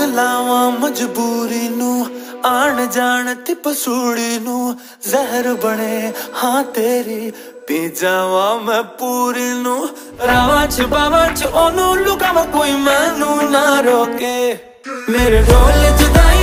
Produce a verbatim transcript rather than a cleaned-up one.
लावा मजबूरी नू आन जान ती पसूड़ी नू जहर बने हाँ तेरी पी जावा मैं पूरी नू रावा च बावा च ओनू लुकावा कोई मैनू ना रोके मेरे ढोल जुदाई